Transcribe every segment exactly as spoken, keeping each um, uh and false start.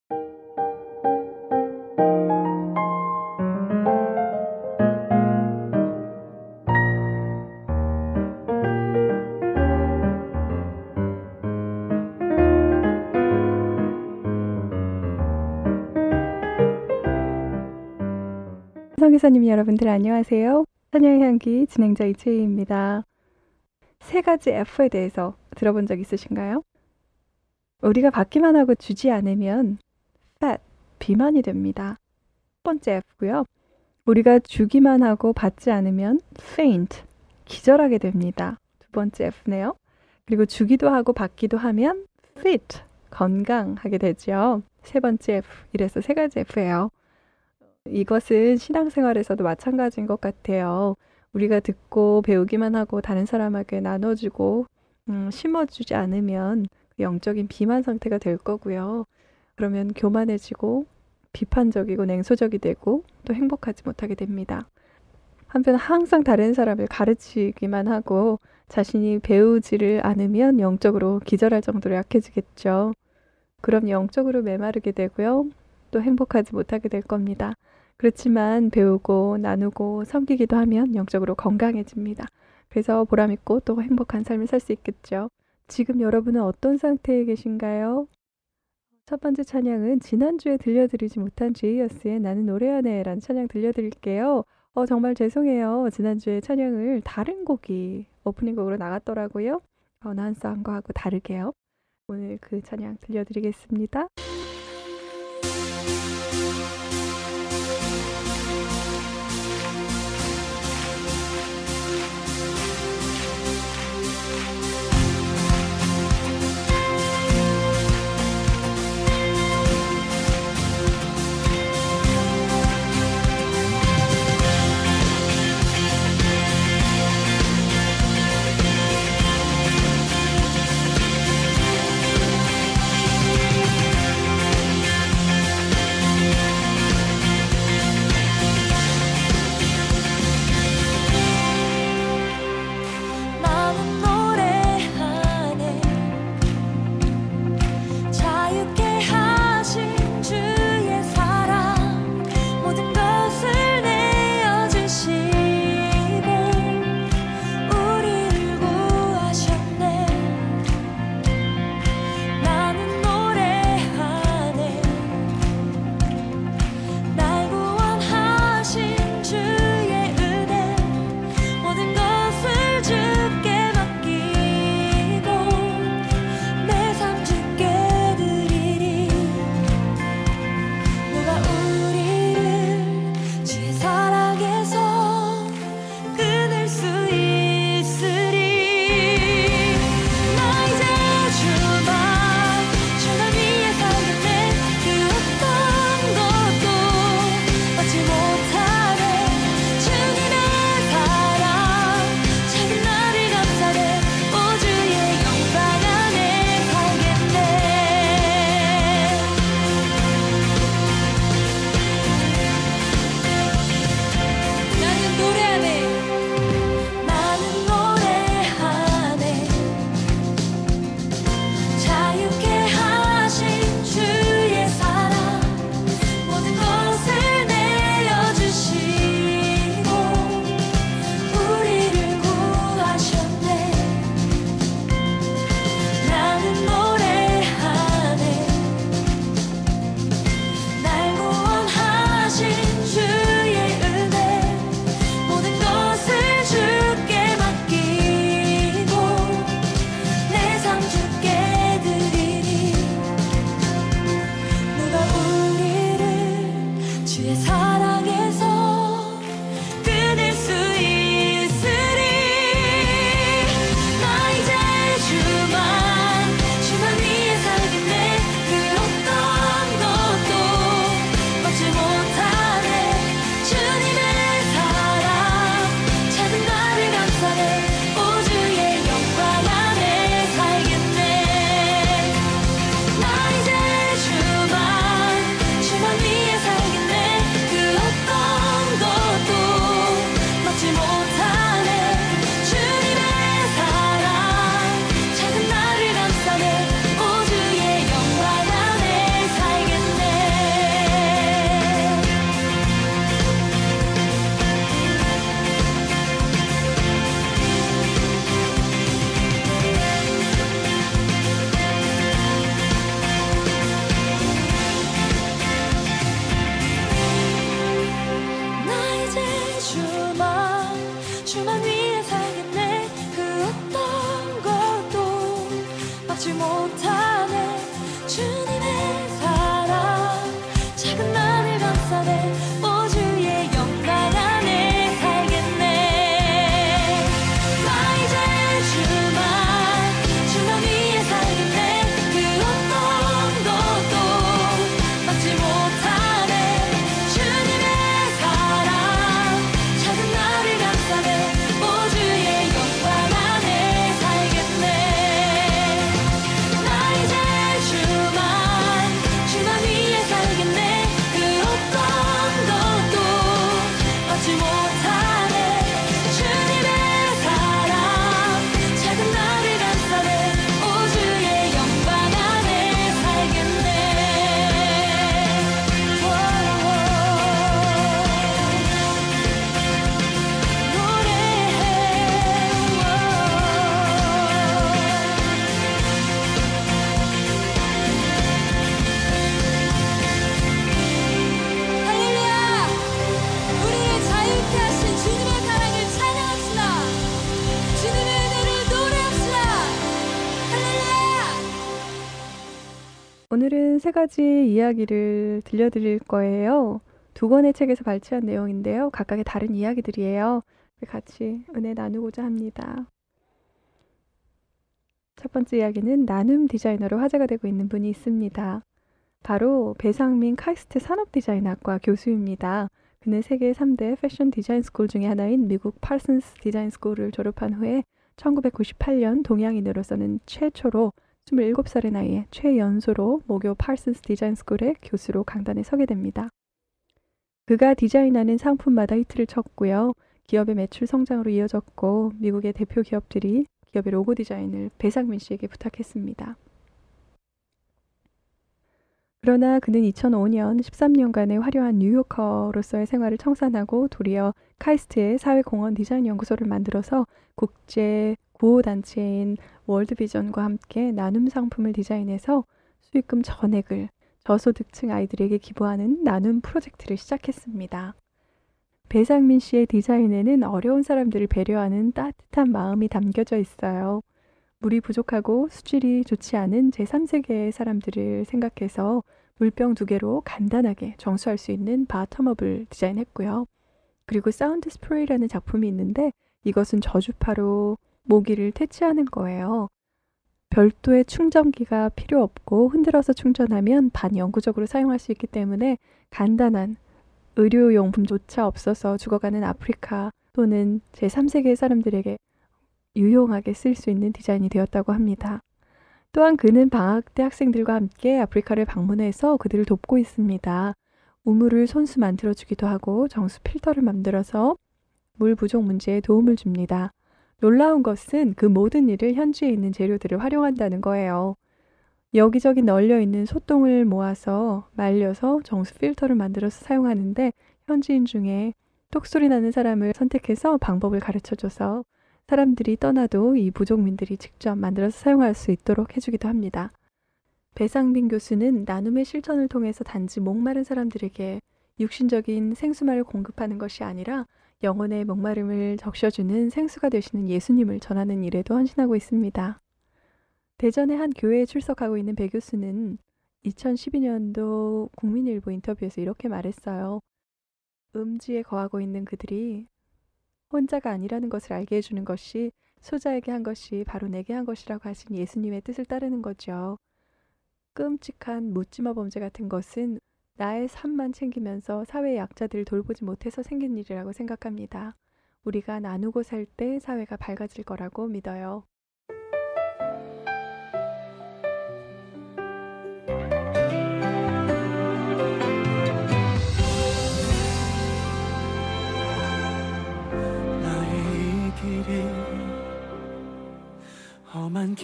성기사님 여러분들 안녕하세요. 찬양의 향기 진행자 이채희입니다. 세 가지 F에 대해서 들어본 적 있으신가요? 우리가 받기만 하고 주지 않으면 fat, 비만이 됩니다. 첫 번째 F고요. 우리가 주기만 하고 받지 않으면 faint, 기절하게 됩니다. 두 번째 F네요. 그리고 주기도 하고 받기도 하면 fit, 건강하게 되죠. 세 번째 F, 이래서 세 가지 F예요. 이것은 신앙생활에서도 마찬가지인 것 같아요. 우리가 듣고 배우기만 하고 다른 사람에게 나눠주고 음, 심어주지 않으면 영적인 비만 상태가 될 거고요. 그러면 교만해지고 비판적이고 냉소적이 되고 또 행복하지 못하게 됩니다. 한편 항상 다른 사람을 가르치기만 하고 자신이 배우지를 않으면 영적으로 기절할 정도로 약해지겠죠. 그럼 영적으로 메마르게 되고요. 또 행복하지 못하게 될 겁니다. 그렇지만 배우고 나누고 섬기기도 하면 영적으로 건강해집니다. 그래서 보람있고 또 행복한 삶을 살 수 있겠죠. 지금 여러분은 어떤 상태에 계신가요? 첫 번째 찬양은 지난주에 들려드리지 못한 제이어스의 나는 노래하네 라는 찬양 들려드릴게요. 어, 정말 죄송해요. 지난주에 찬양을 다른 곡이 오프닝 곡으로 나갔더라고요. 어나운서한 거하고 다르게요. 오늘 그 찬양 들려드리겠습니다. 세 가지 이야기를 들려드릴 거예요. 두 권의 책에서 발췌한 내용인데요. 각각의 다른 이야기들이에요. 같이 은혜 나누고자 합니다. 첫 번째 이야기는 나눔 디자이너로 화제가 되고 있는 분이 있습니다. 바로 배상민 카이스트 산업디자인학과 교수입니다. 그는 세계 삼 대 패션 디자인 스쿨 중에 하나인 미국 팔슨스 디자인 스쿨을 졸업한 후에 천구백구십팔 년 동양인으로서는 최초로 스물일곱 살의 나이에 최연소로 모교 팔슨스 디자인 스쿨의 교수로 강단에 서게 됩니다. 그가 디자인하는 상품마다 히트를 쳤고요. 기업의 매출 성장으로 이어졌고 미국의 대표 기업들이 기업의 로고 디자인을 배상민 씨에게 부탁했습니다. 그러나 그는 이천오 년 십삼 년간의 화려한 뉴요커로서의 생활을 청산하고 도리어 카이스트의 사회공헌 디자인 연구소를 만들어서 국제 구호단체인 월드비전과 함께 나눔 상품을 디자인해서 수익금 전액을 저소득층 아이들에게 기부하는 나눔 프로젝트를 시작했습니다. 배상민 씨의 디자인에는 어려운 사람들을 배려하는 따뜻한 마음이 담겨져 있어요. 물이 부족하고 수질이 좋지 않은 제삼 세계의 사람들을 생각해서 물병 두 개로 간단하게 정수할 수 있는 바텀업을 디자인했고요. 그리고 사운드 스프레이라는 작품이 있는데 이것은 저주파로 모기를 퇴치하는 거예요. 별도의 충전기가 필요 없고 흔들어서 충전하면 반영구적으로 사용할 수 있기 때문에 간단한 의료용품조차 없어서 죽어가는 아프리카 또는 제삼 세계의 사람들에게 유용하게 쓸 수 있는 디자인이 되었다고 합니다. 또한 그는 방학 때 학생들과 함께 아프리카를 방문해서 그들을 돕고 있습니다. 우물을 손수 만들어주기도 하고 정수 필터를 만들어서 물 부족 문제에 도움을 줍니다. 놀라운 것은 그 모든 일을 현지에 있는 재료들을 활용한다는 거예요. 여기저기 널려있는 소똥을 모아서 말려서 정수 필터를 만들어서 사용하는데 현지인 중에 똑소리 나는 사람을 선택해서 방법을 가르쳐줘서 사람들이 떠나도 이 부족민들이 직접 만들어서 사용할 수 있도록 해주기도 합니다. 배상민 교수는 나눔의 실천을 통해서 단지 목마른 사람들에게 육신적인 생수만을 공급하는 것이 아니라 영혼의 목마름을 적셔주는 생수가 되시는 예수님을 전하는 일에도 헌신하고 있습니다. 대전의 한 교회에 출석하고 있는 배 교수는 이천십이 년도 국민일보 인터뷰에서 이렇게 말했어요. 음지에 거하고 있는 그들이 혼자가 아니라는 것을 알게 해주는 것이 소자에게 한 것이 바로 내게 한 것이라고 하신 예수님의 뜻을 따르는 거죠. 끔찍한 묻지마 범죄 같은 것은 나의 삶만 챙기면서 사회의 약자들을 돌보지 못해서 생긴 일이라고 생각합니다. 우리가 나누고 살 때 사회가 밝아질 거라고 믿어요. 험한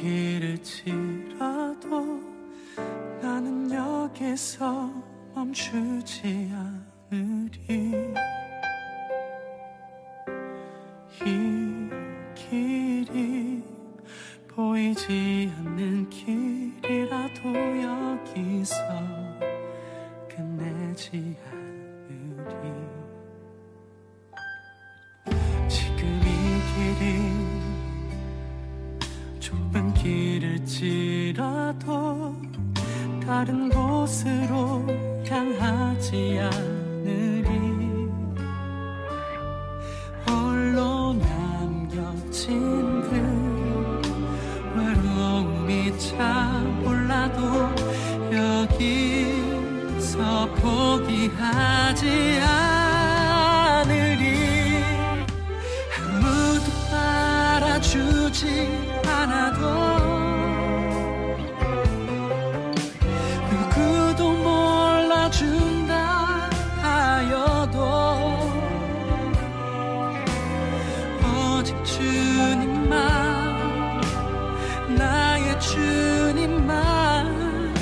길일지라도 나는 여기서 멈추지 않으리. 이 길이 보이지 않는 길이라도 여기서 끝내지 않으리. 지금 이 길이 좁은 길일지라도 다른 곳으로 향하지 않으리. 홀로 남겨진 그 외로움이 차올라도 여기서 포기하지 않으리. 아무도 알아주지 않아도 누구도 몰라준다 하여도 오직 주님만, 나의 주님만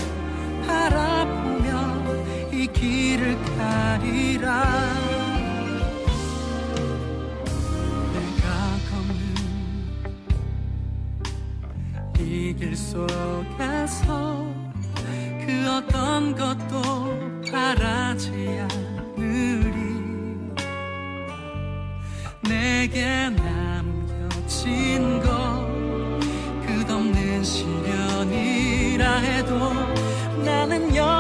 바라보며 이 길을 가리라. 이 길 속에서 그 어떤 것도 바라지 않으리. 내게 남겨진 것 끝없는 시련이라 해도 나는 여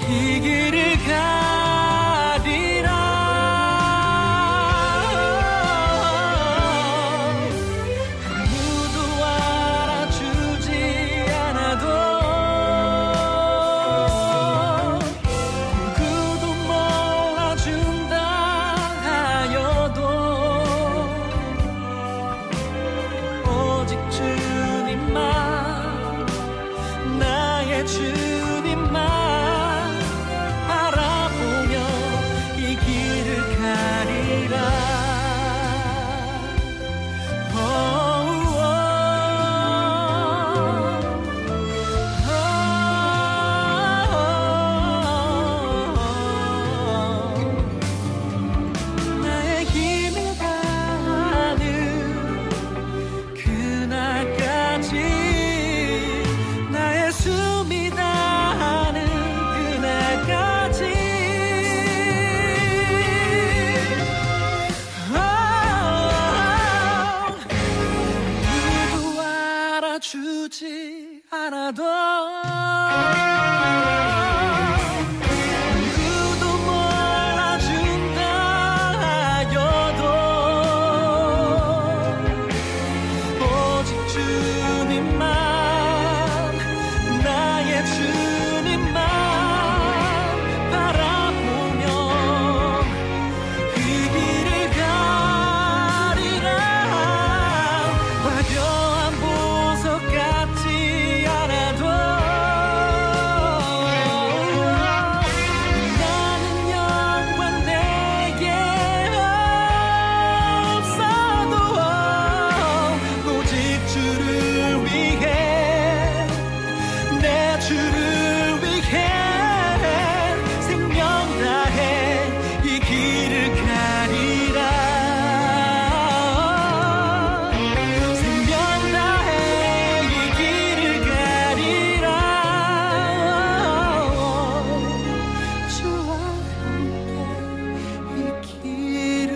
이 길을 가리라. 아무도 알아주지 않아도 누구도 몰라준다 하여도 오직 주님만, 나의 주님만 바라보며 이 길을 가리라. 오, 오, 오, 나의 힘을 다하는 그날까지, 나의 숨이 다하는 그날까지. 오, 누구 알아주지 않아도 누구도 몰라준다 하여도 오직 주님만, 나의 주님만 바라보며 이 길을 가리라. 화려한 보석 같지 않아도 나는 영광 내게 없어도 오직 주를 위해, 내 주를 위해 생명 다해 이 길을 가리라. 생명 다해 이 길을 가리라. 주와 함께 이 길을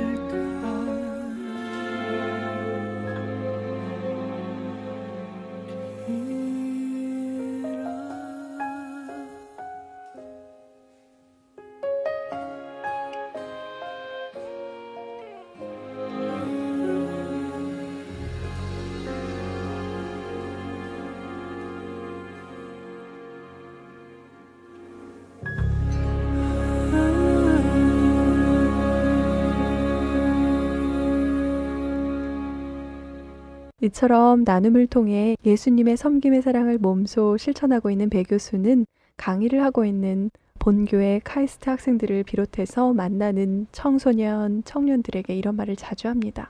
이처럼 나눔을 통해 예수님의 섬김의 사랑을 몸소 실천하고 있는 배 교수는 강의를 하고 있는 본교회 카이스트 학생들을 비롯해서 만나는 청소년, 청년들에게 이런 말을 자주 합니다.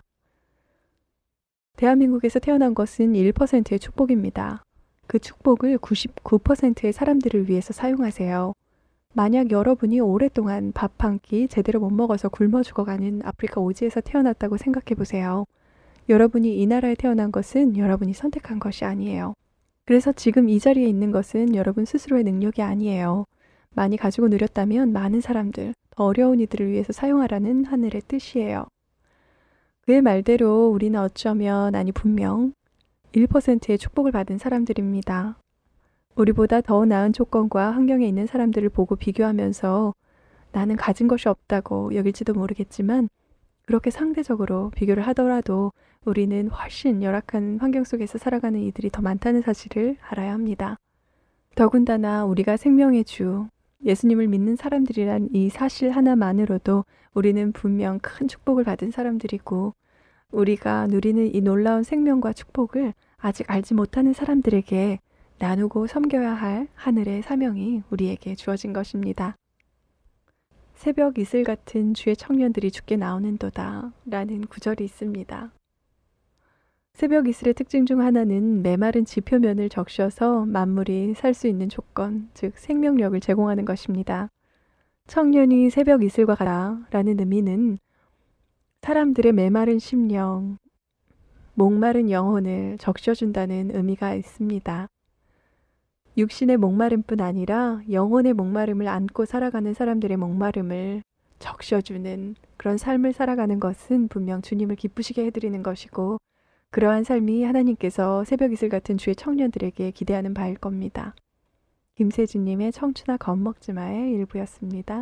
대한민국에서 태어난 것은 일 퍼센트의 축복입니다. 그 축복을 구십구 퍼센트의 사람들을 위해서 사용하세요. 만약 여러분이 오랫동안 밥 한 끼 제대로 못 먹어서 굶어 죽어가는 아프리카 오지에서 태어났다고 생각해 보세요. 여러분이 이 나라에 태어난 것은 여러분이 선택한 것이 아니에요. 그래서 지금 이 자리에 있는 것은 여러분 스스로의 능력이 아니에요. 많이 가지고 누렸다면 많은 사람들, 더 어려운 이들을 위해서 사용하라는 하늘의 뜻이에요. 그의 말대로 우리는 어쩌면, 아니 분명 일 퍼센트의 축복을 받은 사람들입니다. 우리보다 더 나은 조건과 환경에 있는 사람들을 보고 비교하면서 나는 가진 것이 없다고 여길지도 모르겠지만, 그렇게 상대적으로 비교를 하더라도 우리는 훨씬 열악한 환경 속에서 살아가는 이들이 더 많다는 사실을 알아야 합니다. 더군다나 우리가 생명의 주, 예수님을 믿는 사람들이란 이 사실 하나만으로도 우리는 분명 큰 축복을 받은 사람들이고, 우리가 누리는 이 놀라운 생명과 축복을 아직 알지 못하는 사람들에게 나누고 섬겨야 할 하늘의 사명이 우리에게 주어진 것입니다. 새벽 이슬 같은 주의 청년들이 주께 나오는도다 라는 구절이 있습니다. 새벽 이슬의 특징 중 하나는 메마른 지표면을 적셔서 만물이 살 수 있는 조건, 즉 생명력을 제공하는 것입니다. 청년이 새벽 이슬과 같다 라는 의미는 사람들의 메마른 심령, 목마른 영혼을 적셔준다는 의미가 있습니다. 육신의 목마름뿐 아니라 영혼의 목마름을 안고 살아가는 사람들의 목마름을 적셔주는 그런 삶을 살아가는 것은 분명 주님을 기쁘시게 해드리는 것이고, 그러한 삶이 하나님께서 새벽 이슬 같은 주의 청년들에게 기대하는 바일 겁니다. 김세준님의 청춘아 겁먹지 마의 일부였습니다.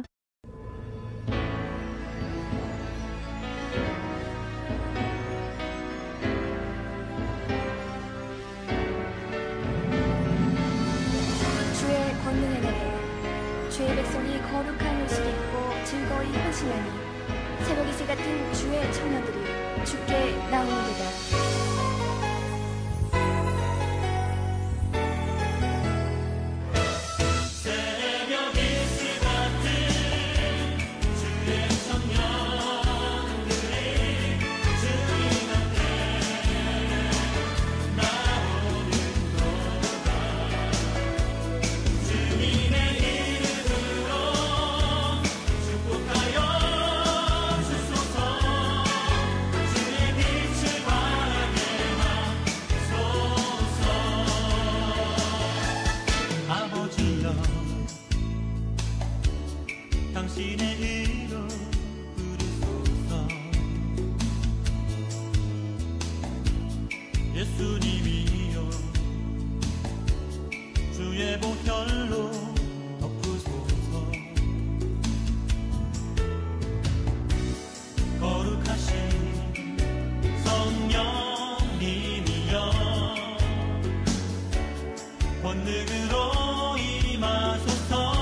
주의 권능의 날에 주의 백성이 거룩한 옷을 입고 즐거이 환심하니 새벽 이슬 같은 주의 청년들이 주께 나오는도다. 당신의 이름 부르소서. 예수님이여 주의 보혈로 덮으소서. 거룩하신 성령님이여 권능으로 임하소서.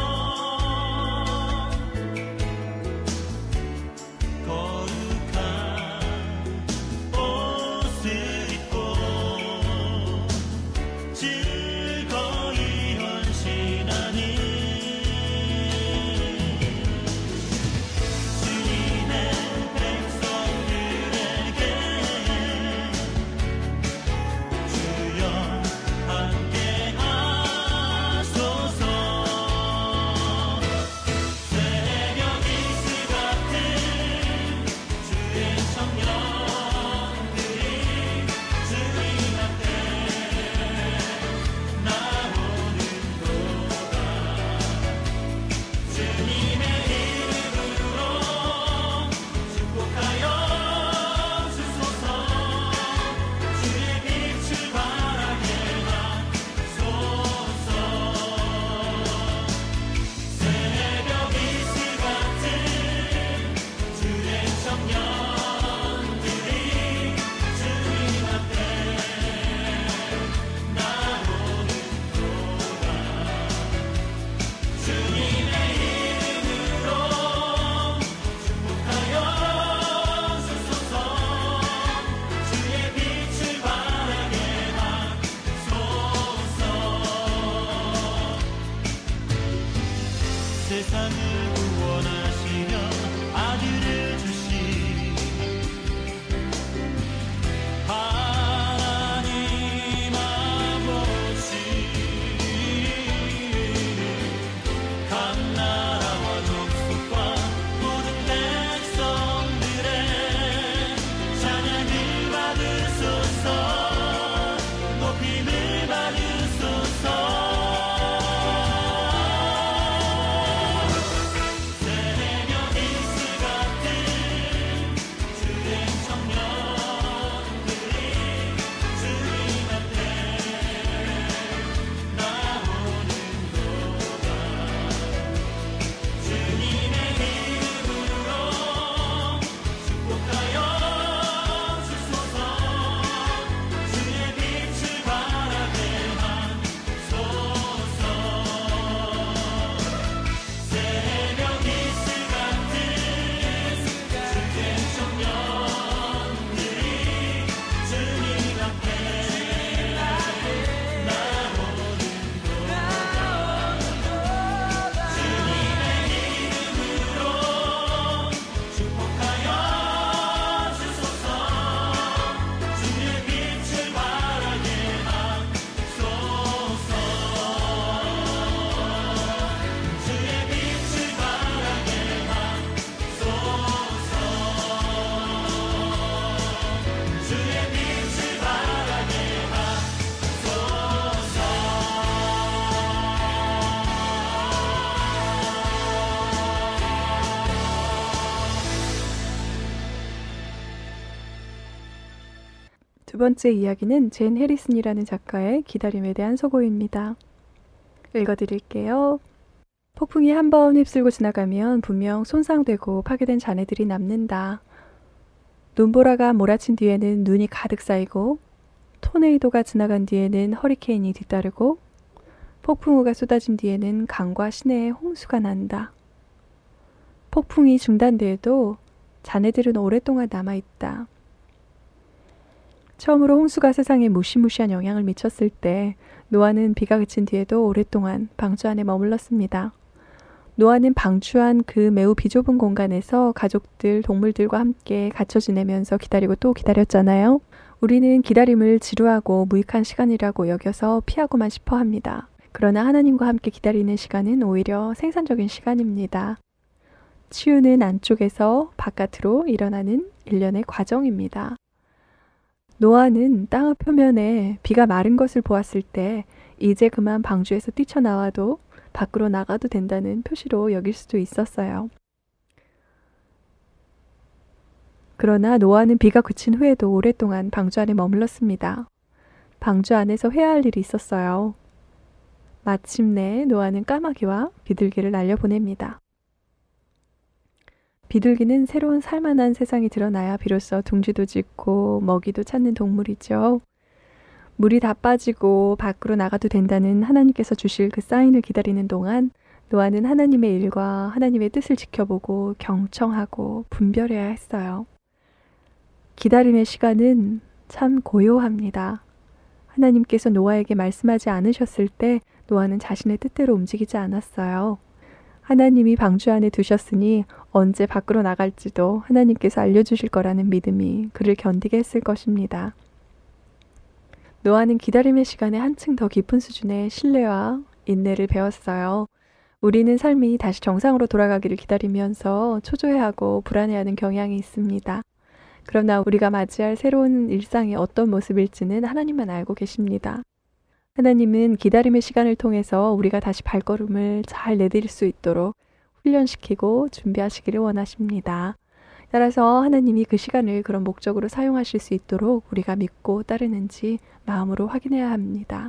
세상을 구원하시려 아들을 주신 하나님 아버지, 각 나라와 족속과 모든 백성들의 찬양을 받으소서. 높임을 받으소서. 두 번째 이야기는 젠 해리슨이라는 작가의 기다림에 대한 소고입니다. 읽어드릴게요. 폭풍이 한 번 휩쓸고 지나가면 분명 손상되고 파괴된 잔해들이 남는다. 눈보라가 몰아친 뒤에는 눈이 가득 쌓이고 토네이도가 지나간 뒤에는 허리케인이 뒤따르고 폭풍우가 쏟아진 뒤에는 강과 시내에 홍수가 난다. 폭풍이 중단돼도 잔해들은 오랫동안 남아있다. 처음으로 홍수가 세상에 무시무시한 영향을 미쳤을 때 노아는 비가 그친 뒤에도 오랫동안 방주 안에 머물렀습니다. 노아는 방주한 그 매우 비좁은 공간에서 가족들, 동물들과 함께 갇혀 지내면서 기다리고 또 기다렸잖아요. 우리는 기다림을 지루하고 무익한 시간이라고 여겨서 피하고만 싶어 합니다. 그러나 하나님과 함께 기다리는 시간은 오히려 생산적인 시간입니다. 치유는 안쪽에서 바깥으로 일어나는 일련의 과정입니다. 노아는 땅의 표면에 비가 마른 것을 보았을 때 이제 그만 방주에서 뛰쳐나와도 밖으로 나가도 된다는 표시로 여길 수도 있었어요. 그러나 노아는 비가 그친 후에도 오랫동안 방주 안에 머물렀습니다. 방주 안에서 해야 할 일이 있었어요. 마침내 노아는 까마귀와 비둘기를 날려보냅니다. 비둘기는 새로운 살만한 세상이 드러나야 비로소 둥지도 짓고 먹이도 찾는 동물이죠. 물이 다 빠지고 밖으로 나가도 된다는 하나님께서 주실 그 사인을 기다리는 동안 노아는 하나님의 일과 하나님의 뜻을 지켜보고 경청하고 분별해야 했어요. 기다림의 시간은 참 고요합니다. 하나님께서 노아에게 말씀하지 않으셨을 때 노아는 자신의 뜻대로 움직이지 않았어요. 하나님이 방주 안에 두셨으니 언제 밖으로 나갈지도 하나님께서 알려주실 거라는 믿음이 그를 견디게 했을 것입니다. 노아는 기다림의 시간에 한층 더 깊은 수준의 신뢰와 인내를 배웠어요. 우리는 삶이 다시 정상으로 돌아가기를 기다리면서 초조해하고 불안해하는 경향이 있습니다. 그러나 우리가 맞이할 새로운 일상이 어떤 모습일지는 하나님만 알고 계십니다. 하나님은 기다림의 시간을 통해서 우리가 다시 발걸음을 잘 내디딜 수 있도록 훈련시키고 준비하시기를 원하십니다. 따라서 하나님이 그 시간을 그런 목적으로 사용하실 수 있도록 우리가 믿고 따르는지 마음으로 확인해야 합니다.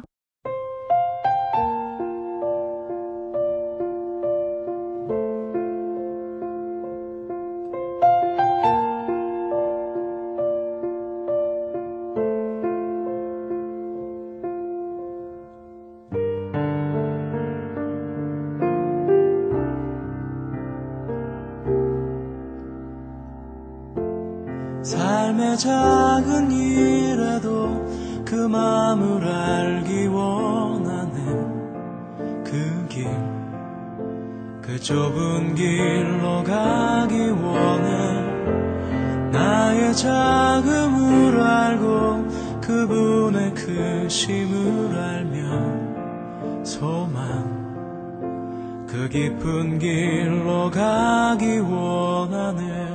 삶의 작은 일에도 그 마음을 알기 원하네. 그 길, 그 좁은 길로 가기 원해. 나의 작음을 알고 그분의 크심을 알며 소망, 그 깊은 길로 가기 원하네.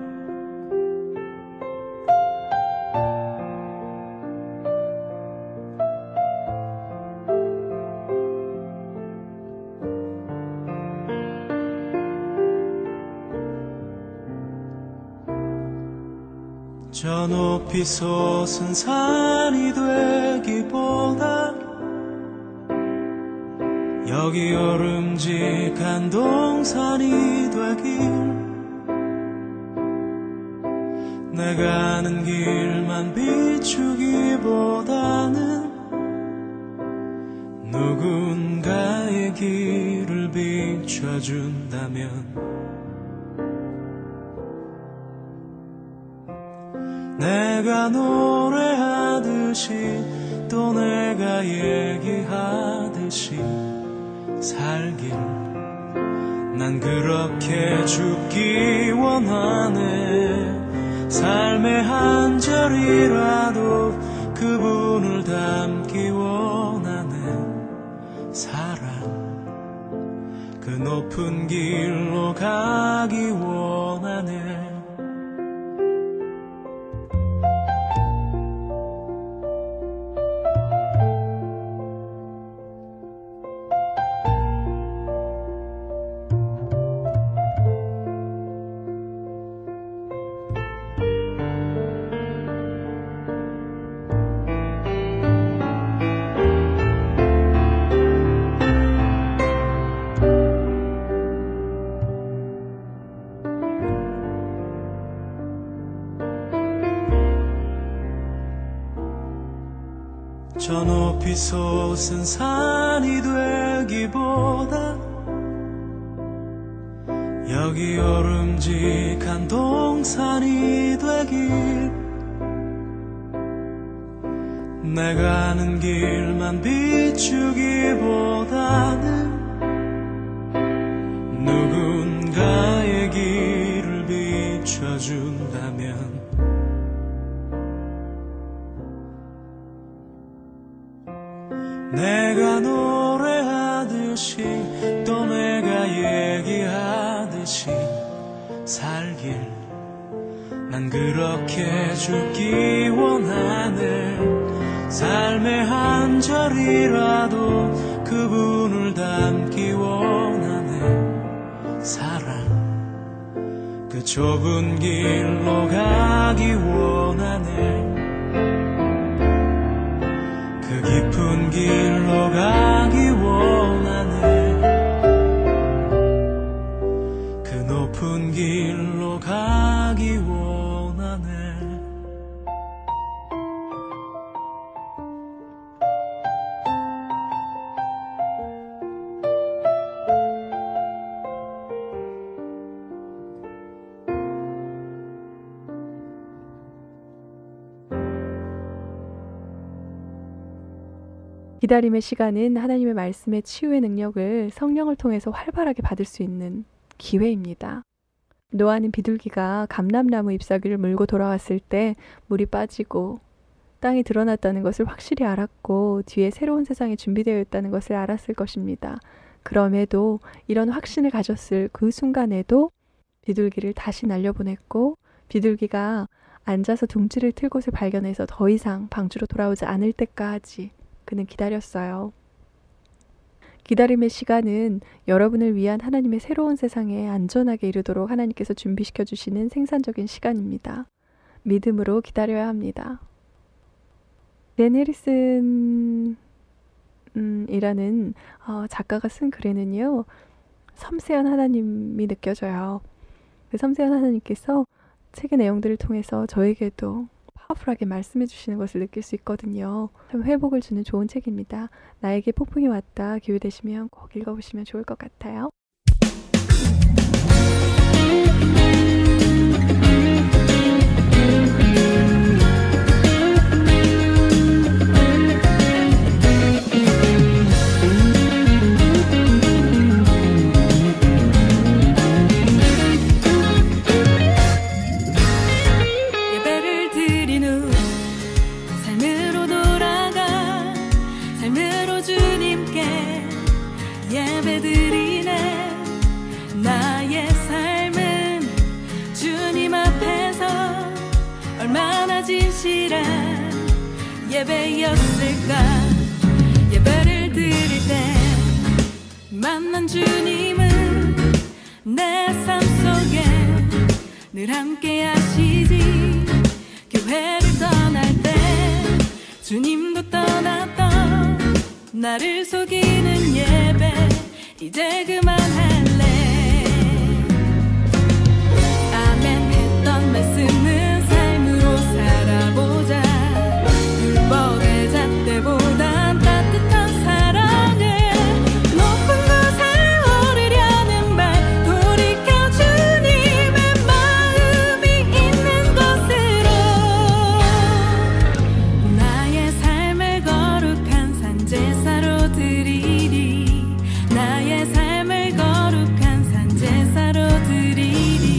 저 높이 솟은 산이 되기보다 여기 오름직한 동산이 되길, 내가 아는 길만 비추기보다는 누군가의 길을 비춰준다면 내가 노래하듯이 또 내가 얘기하듯이 살길, 난 그렇게 죽기 원하네. 삶의 한 절이라도 그분을 담기 원하네. 사랑, 그 높은 길로 가기 원하네. 솟은 산이 되기보다 여기 오름직한 동산이 되길 내가 가는 길만 비추기보다는 누군가의 길을 비춰준다면 내가 노래하듯이 또 내가 얘기하듯이 살길 난 그렇게 죽기 원하네. 삶의 한 절이라도 그분을 닮기 원하네. 사랑 그 좁은 길로 가기 원하네. 그 깊은 길로 가기 원하네. 그 높은 길로 가기 원하네. 기다림의 시간은 하나님의 말씀의 치유의 능력을 성령을 통해서 활발하게 받을 수 있는 기회입니다. 노아는 비둘기가 감람나무 잎사귀를 물고 돌아왔을 때 물이 빠지고 땅이 드러났다는 것을 확실히 알았고 뒤에 새로운 세상이 준비되어 있다는 것을 알았을 것입니다. 그럼에도 이런 확신을 가졌을 그 순간에도 비둘기를 다시 날려보냈고 비둘기가 앉아서 둥지를 틀 곳을 발견해서 더 이상 방주로 돌아오지 않을 때까지 그는 기다렸어요. 기다림의 시간은 여러분을 위한 하나님의 새로운 세상에 안전하게 이르도록 하나님께서 준비시켜 주시는 생산적인 시간입니다. 믿음으로 기다려야 합니다. 댄 해리슨 음, 이라는 어, 작가가 쓴 글에는요. 섬세한 하나님이 느껴져요. 그 섬세한 하나님께서 책의 내용들을 통해서 저에게도 파워풀하게 말씀해 주시는 것을 느낄 수 있거든요. 참 회복을 주는 좋은 책입니다. 나에게 폭풍이 왔다. 기회 되시면 꼭 읽어보시면 좋을 것 같아요. 예배였을까. 예배를 드릴 때 만난 주님은 내 삶 속에 늘 함께 하시지. 교회를 떠날 때 주님도 떠났던 나를 속이는 예배 이제 그만할래. 아멘 했던 말씀은 삶으로 살아보자. 벌의 잣대보단 따뜻한 사랑을 높은 곳에 오르려는 말 돌이켜 주님의 마음이 있는 곳으로 나의 삶을 거룩한 산제사로 드리리. 나의 삶을 거룩한 산제사로 드리리.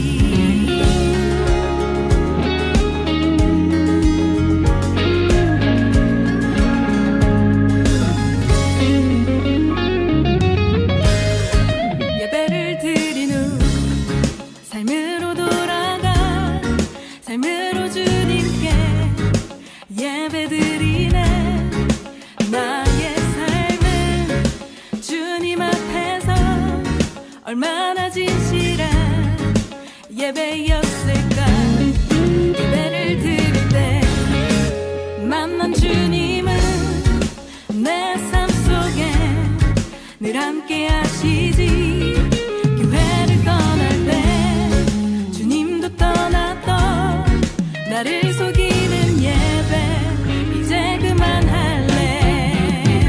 얼마나 진실한 예배였을까. 예배를 드릴 때 만난 주님은 내 삶 속에 늘 함께 하시지. 교회를 떠날 때 주님도 떠났던 나를 속이는 예배 이제 그만할래.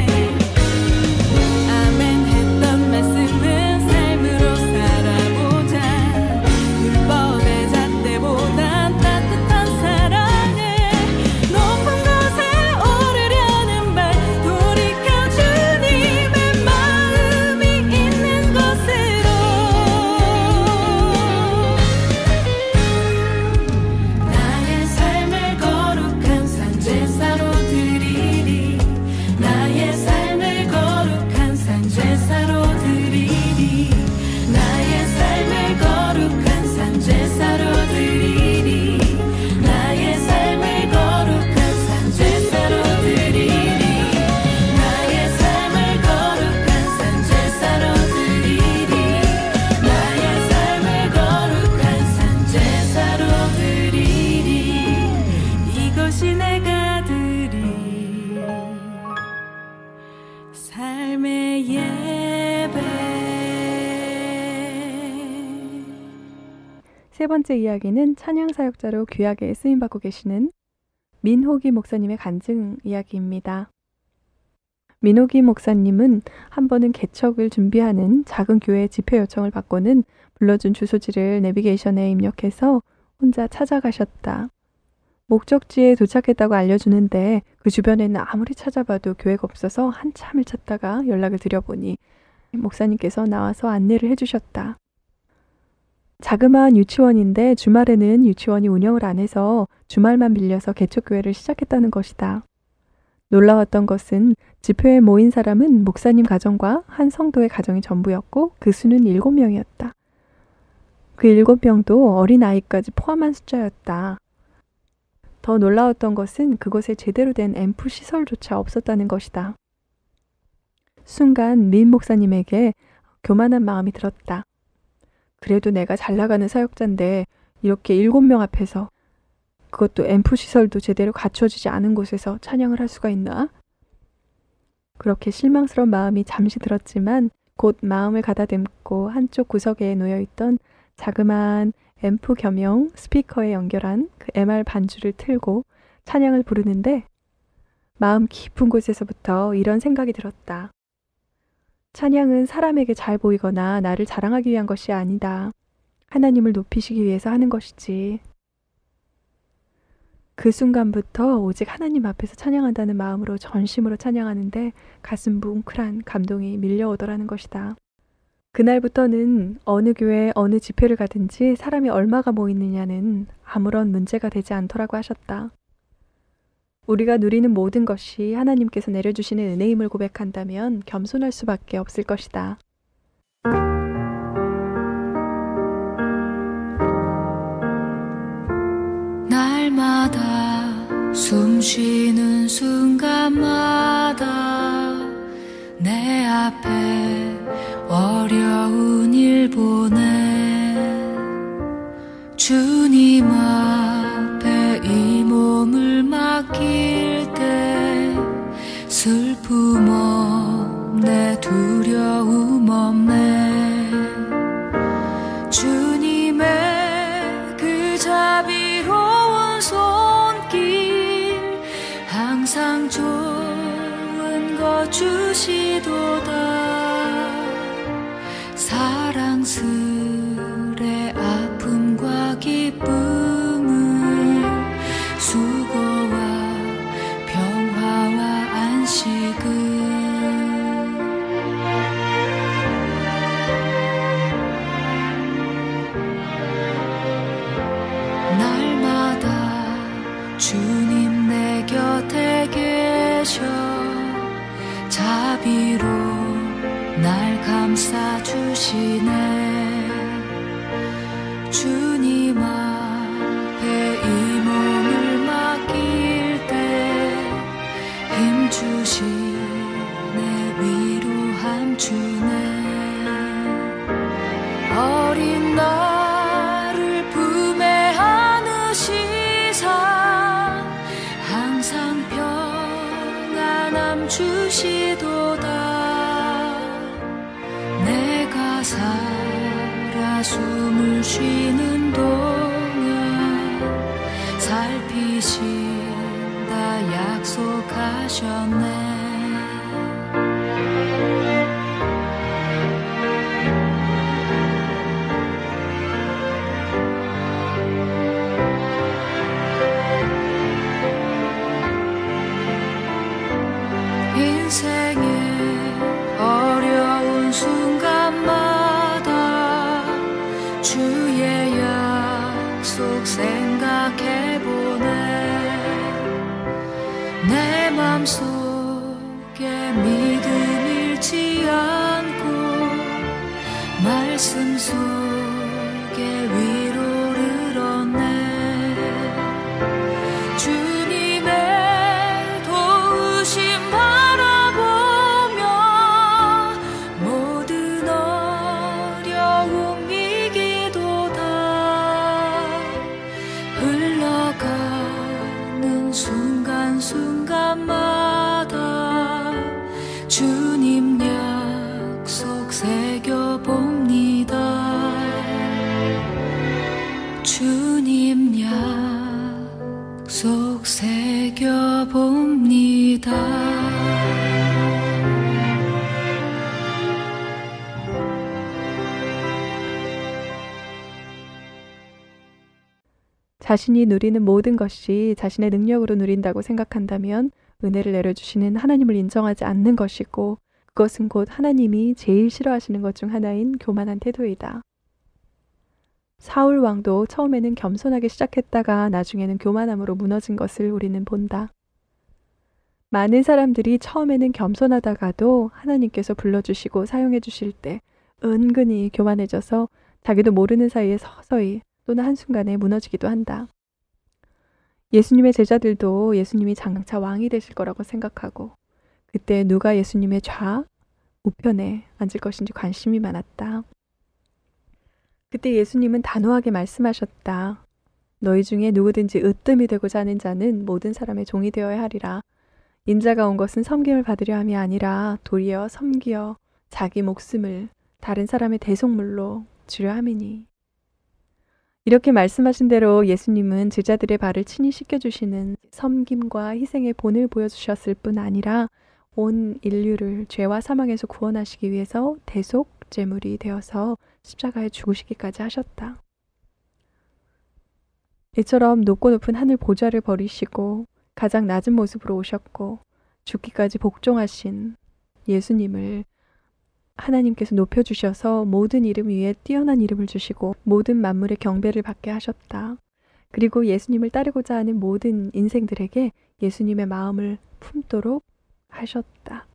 세 번째 이야기는 찬양 사역자로 귀하게 쓰임받고 계시는 민호기 목사님의 간증 이야기입니다. 민호기 목사님은 한 번은 개척을 준비하는 작은 교회 집회 요청을 받고는 불러준 주소지를 내비게이션에 입력해서 혼자 찾아가셨다. 목적지에 도착했다고 알려주는데 그 주변에는 아무리 찾아봐도 교회가 없어서 한참을 찾다가 연락을 드려보니 목사님께서 나와서 안내를 해주셨다. 자그마한 유치원인데 주말에는 유치원이 운영을 안 해서 주말만 빌려서 개척교회를 시작했다는 것이다. 놀라웠던 것은 집회에 모인 사람은 목사님 가정과 한 성도의 가정이 전부였고 그 수는 일곱 명이었다. 그 일곱 명도 어린아이까지 포함한 숫자였다. 더 놀라웠던 것은 그곳에 제대로 된 앰프 시설조차 없었다는 것이다. 순간 민 목사님에게 교만한 마음이 들었다. 그래도 내가 잘 나가는 사역자인데 이렇게 일곱 명 앞에서 그것도 앰프 시설도 제대로 갖춰지지 않은 곳에서 찬양을 할 수가 있나? 그렇게 실망스러운 마음이 잠시 들었지만 곧 마음을 가다듬고 한쪽 구석에 놓여있던 자그마한 앰프 겸용 스피커에 연결한 그 엠알 반주를 틀고 찬양을 부르는데 마음 깊은 곳에서부터 이런 생각이 들었다. 찬양은 사람에게 잘 보이거나 나를 자랑하기 위한 것이 아니다. 하나님을 높이시기 위해서 하는 것이지. 그 순간부터 오직 하나님 앞에서 찬양한다는 마음으로 전심으로 찬양하는데 가슴 뭉클한 감동이 밀려오더라는 것이다. 그날부터는 어느 교회 어느 집회를 가든지 사람이 얼마가 모이느냐는 아무런 문제가 되지 않더라고 하셨다. 우리가 누리는 모든 것이 하나님께서 내려주시는 은혜임을 고백한다면 겸손할 수밖에 없을 것이다. 날마다 숨 쉬는 순간마다 내 앞에 어려운 일 보내 주님 앞에 이 몸을 맡길 때 슬픔 없네 두려움 없네 주님의 그 자비로운 손길 항상 좋은 것 주시도다 사랑스레 아픔과 기쁨을 수고와 평화와 안식을 날마다 주님 내 곁에 계셔 자비로 날 감싸주시네 주님 앞에 이 몸을 맡길 때 힘주시네 위로함 주네 어린 나를 품에 안으시사 항상 평안함 주시도다 내가 살아 숨을 쉬는 동안 살피신다 약속하셨네 인생의 어려운 순간마다 주의 약속 생각해보네 내 맘속에 믿음 잃지 않고 말씀 속에 위로를 얻네 주님의 도우심 순간마다 주님 약속 새겨봅니다 자신이 누리는 모든 것이 자신의 능력으로 누린다고 생각한다면 은혜를 내려주시는 하나님을 인정하지 않는 것이고 그것은 곧 하나님이 제일 싫어하시는 것 중 하나인 교만한 태도이다. 사울 왕도 처음에는 겸손하게 시작했다가 나중에는 교만함으로 무너진 것을 우리는 본다. 많은 사람들이 처음에는 겸손하다가도 하나님께서 불러주시고 사용해 주실 때 은근히 교만해져서 자기도 모르는 사이에 서서히 또는 한순간에 무너지기도 한다. 예수님의 제자들도 예수님이 장차 왕이 되실 거라고 생각하고 그때 누가 예수님의 좌, 우편에 앉을 것인지 관심이 많았다. 그때 예수님은 단호하게 말씀하셨다. 너희 중에 누구든지 으뜸이 되고자 하는 자는 모든 사람의 종이 되어야 하리라. 인자가 온 것은 섬김을 받으려 함이 아니라 도리어 섬기어 자기 목숨을 다른 사람의 대속물로 주려 함이니. 이렇게 말씀하신 대로 예수님은 제자들의 발을 친히 씻겨주시는 섬김과 희생의 본을 보여주셨을 뿐 아니라 온 인류를 죄와 사망에서 구원하시기 위해서 대속 제물이 되어서 십자가에 죽으시기까지 하셨다. 이처럼 높고 높은 하늘 보좌를 버리시고 가장 낮은 모습으로 오셨고 죽기까지 복종하신 예수님을 하나님께서 높여주셔서 모든 이름 위에 뛰어난 이름을 주시고 모든 만물의 경배를 받게 하셨다. 그리고 예수님을 따르고자 하는 모든 인생들에게 예수님의 마음을 품도록 하셨다.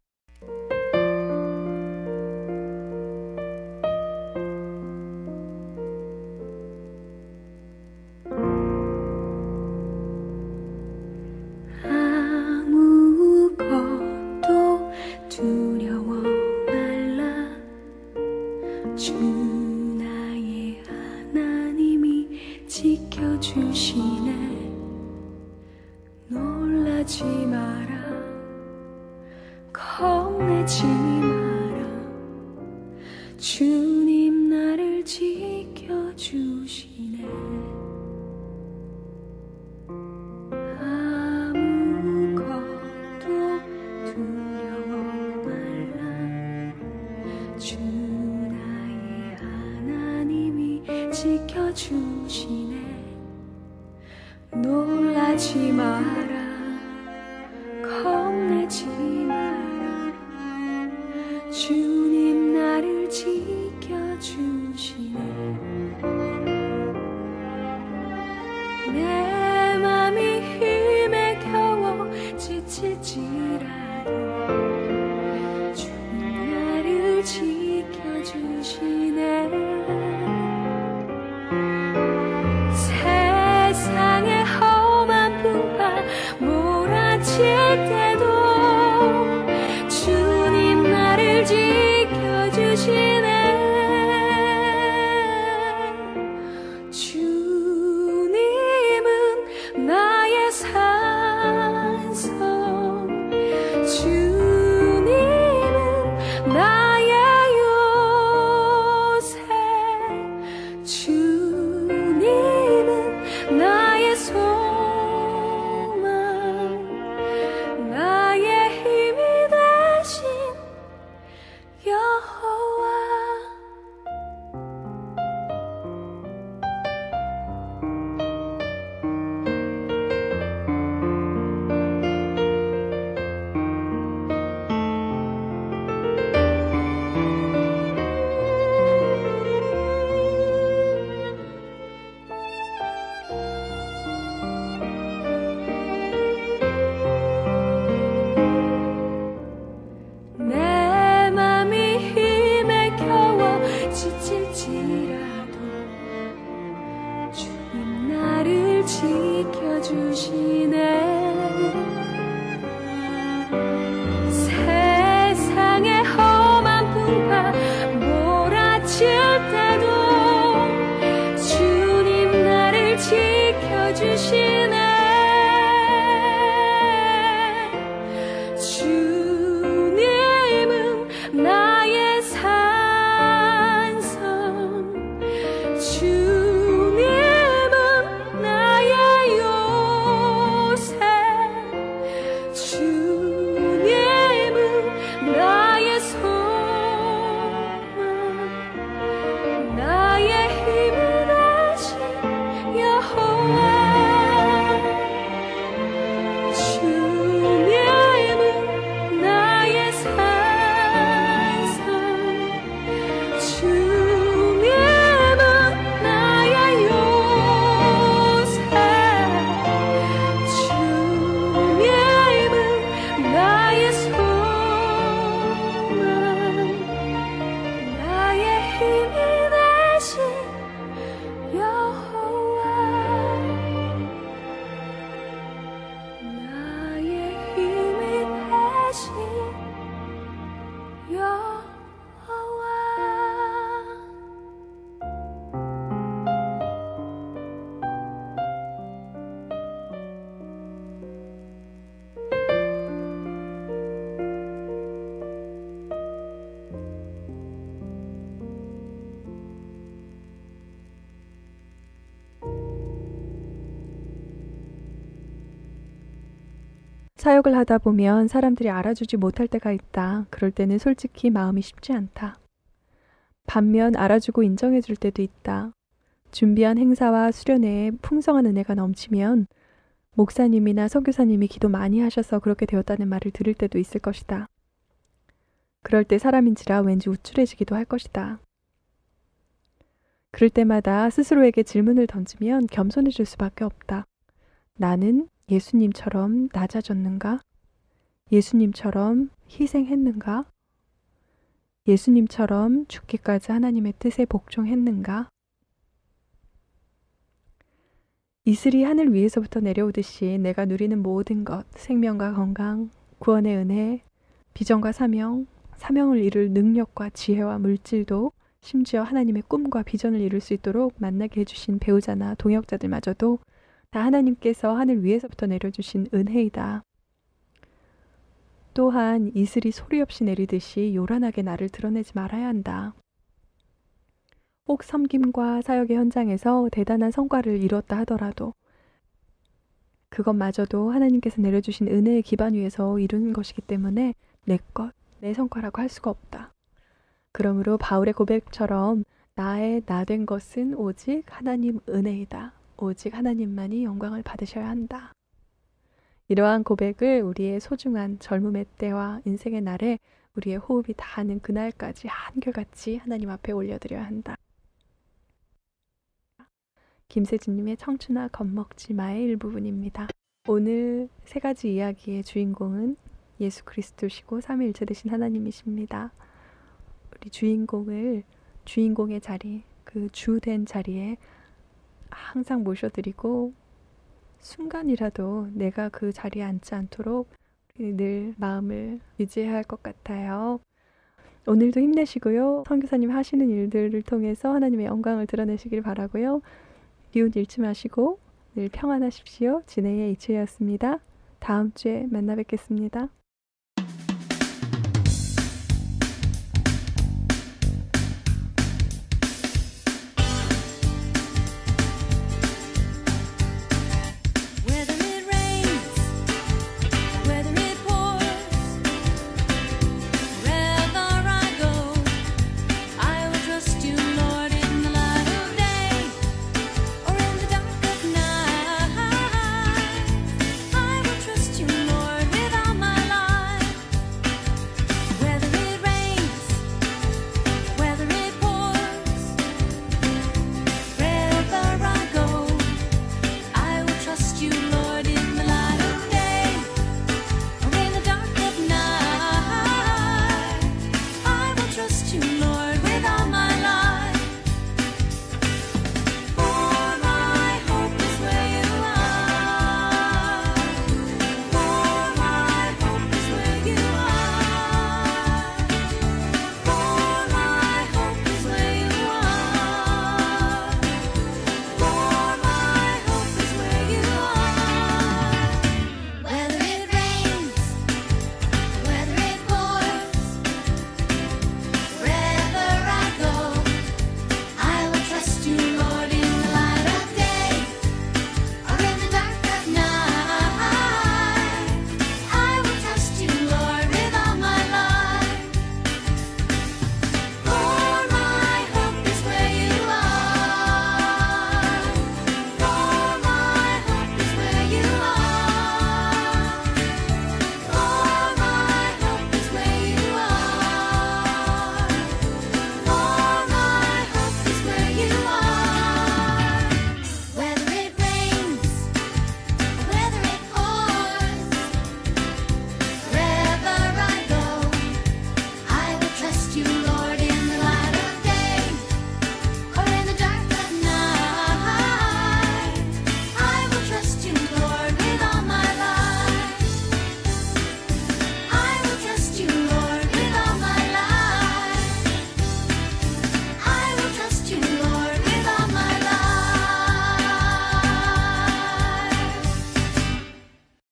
아무것도 두려워 말라. 주 나의 하나님이 지켜주시네. 놀라지 마라. 겁내지 마라. 주님 나를 지켜주시네. 아무것도 두려워 말라. 주 나의 하나님이 지켜주시네. 놀라지 마라. 겁내지 마라. 주님 나를 지켜주시네. 내 맘이 힘에 겨워 지칠지라도 주 나를 지켜주시네. 세상의 험한 풍파 몰아칠 때도 주님 나를 지켜주시네. 사역을 하다 보면 사람들이 알아주지 못할 때가 있다. 그럴 때는 솔직히 마음이 쉽지 않다. 반면 알아주고 인정해줄 때도 있다. 준비한 행사와 수련회에 풍성한 은혜가 넘치면 목사님이나 선교사님이 기도 많이 하셔서 그렇게 되었다는 말을 들을 때도 있을 것이다. 그럴 때 사람인지라 왠지 우쭐해지기도 할 것이다. 그럴 때마다 스스로에게 질문을 던지면 겸손해질 수밖에 없다. 나는 예수님처럼 낮아졌는가? 예수님처럼 희생했는가? 예수님처럼 죽기까지 하나님의 뜻에 복종했는가? 이슬이 하늘 위에서부터 내려오듯이 내가 누리는 모든 것, 생명과 건강, 구원의 은혜, 비전과 사명, 사명을 이룰 능력과 지혜와 물질도 심지어 하나님의 꿈과 비전을 이룰 수 있도록 만나게 해주신 배우자나 동역자들마저도 다 하나님께서 하늘 위에서부터 내려주신 은혜이다. 또한 이슬이 소리 없이 내리듯이 요란하게 나를 드러내지 말아야 한다. 혹 섬김과 사역의 현장에서 대단한 성과를 이뤘다 하더라도 그것마저도 하나님께서 내려주신 은혜의 기반 위에서 이루는 것이기 때문에 내 것, 내 성과라고 할 수가 없다. 그러므로 바울의 고백처럼 나의 나 된 것은 오직 하나님 은혜이다. 오직 하나님만이 영광을 받으셔야 한다. 이러한 고백을 우리의 소중한 젊음의 때와 인생의 날에 우리의 호흡이 닿는 그날까지 한결같이 하나님 앞에 올려드려야 한다. 김세진님의 청춘아 겁먹지 마의 일부분입니다. 오늘 세 가지 이야기의 주인공은 예수 그리스도시고 삼위일체 되신 하나님이십니다. 우리 주인공을 주인공의 자리, 그 주된 자리에 항상 모셔드리고 순간이라도 내가 그 자리에 앉지 않도록 늘 마음을 유지해야 할 것 같아요. 오늘도 힘내시고요. 선교사님 하시는 일들을 통해서 하나님의 영광을 드러내시길 바라고요. 기운 잃지 마시고 늘 평안하십시오. 진행의 이채였습니다. 다음 주에 만나 뵙겠습니다.